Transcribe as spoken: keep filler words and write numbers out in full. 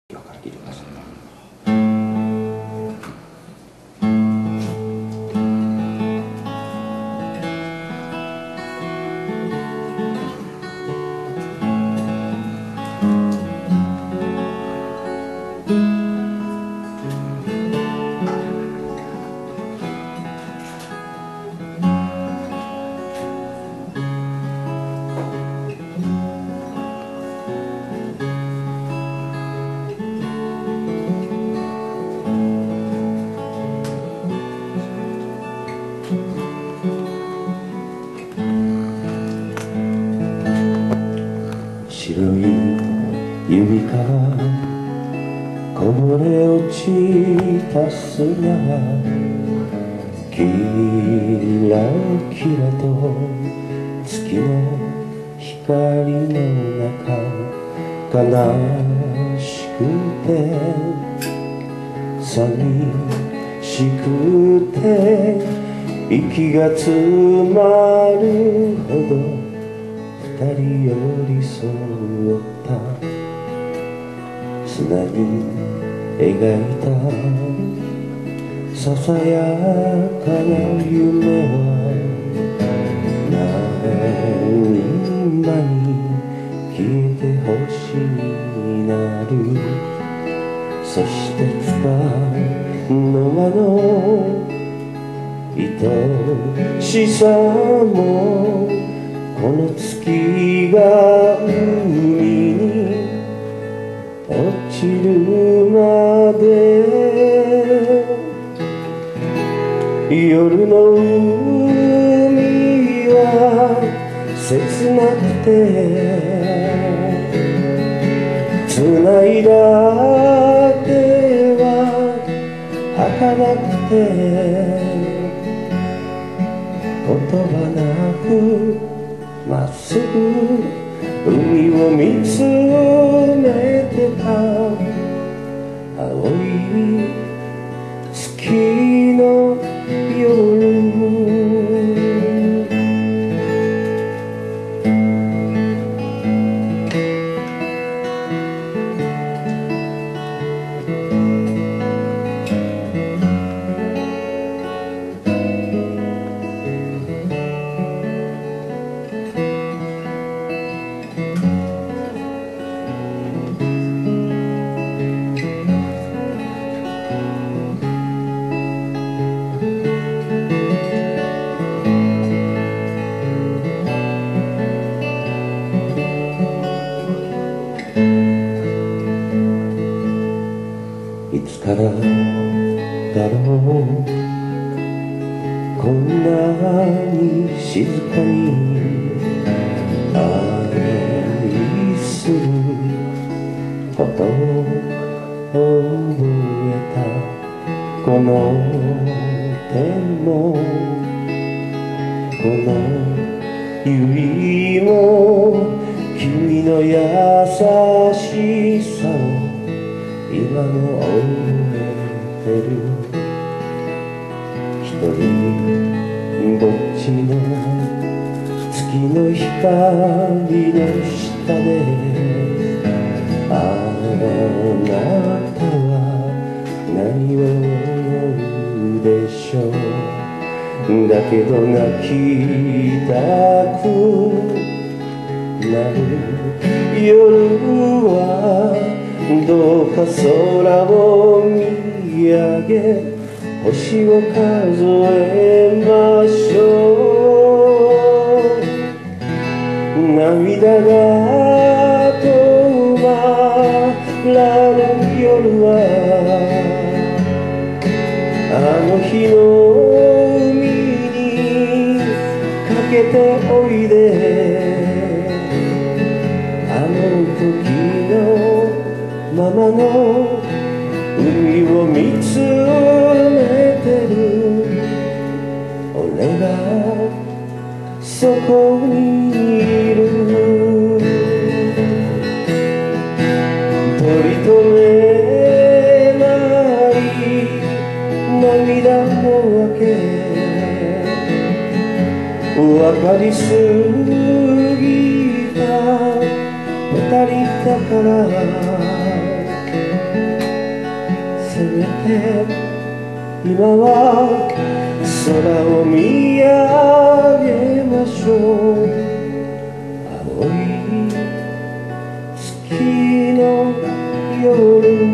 今から聞いてください。白い指からこぼれ落ちた砂がキラキラと月の光の中悲しくて寂しくて息が詰まるほど二人寄り添った砂に描いたささやかな夢は何々消えて星になる。そしてつかの間の愛しさもこの月が海に落ちるまで夜の海は切なくて繋いだ手は儚くて言葉なくまっすぐ海を見つめてた青い月の夜。いつからだろうこんなに静かに愛することを覚えた。この手もこの指も君の優しさを今も覚えてる。一人ぼっちの月の光の下であなたは何を思うでしょう。だけど泣きたくなる夜はどうか空を見上げ星を数えましょう。涙が止まらぬ夜はあの日の海にかけておいで。あの時のままの海を見つめてる俺がそこにいる。取り留めない涙のわけ分かりすぎた二人だからて今は空を見上げましょう。青い月の夜